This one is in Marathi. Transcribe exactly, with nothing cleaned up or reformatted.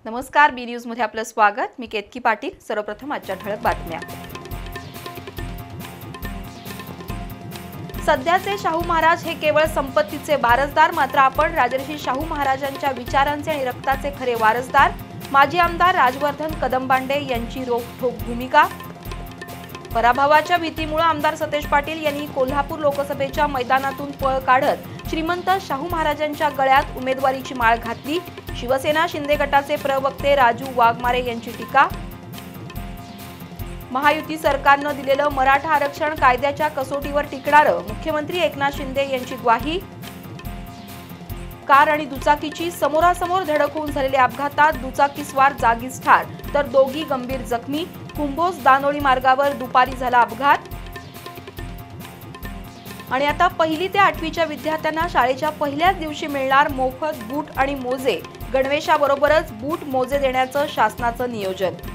नमस्कार, बी न्यूज मध्ये आपलं स्वागत। मी केतकी पाटील। सर्वप्रथम आजच्या ठळक बातम्या। सध्याचे शाहू महाराज हे केवळ संपत्तीचे वारसदार, मात्र आपण राजर्षी शाहू महाराजांच्या विचारांचे आणि रक्ताचे खरे वारसदार। माजी आमदार राजवर्धन कदमबांडे यांची रोखठोक भूमिका। पराभवाच्या भीतीमुळे आमदार सतेज पाटील यांनी कोल्हापूर लोकसभेच्या मैदानातून पळ काढत श्रीमंत शाहू महाराजांच्या गळ्यात उमेदवारीची माळ घातली। शिवसेना शिंदे गटाचे प्रवक्ते राजू वाघमारे यांची टीका। महायुती सरकारने दिलेलं मराठा आरक्षण कायद्याच्या कसोटीवर टिकणारं, मुख्यमंत्री एकनाथ शिंदे यांची ग्वाही। कार आणि दुचाकीची समोरासमोर धडक होऊन झालेल्या अपघातात दुचाकीस्वार जागीच ठार तर दोघी गंभीर जखमी। कुंभोज दानोळी मार्गावर दुपारी झाला अपघात। आणि आता पहिली ते आठवीच्या विद्यार्थ्यांना शाळेच्या पहिल्याच दिवशी मिळणार मोफत बूट आणि मोजे। गणवेशाबरोबरच बूट मोजे देण्याचं शासनाचं नियोजन।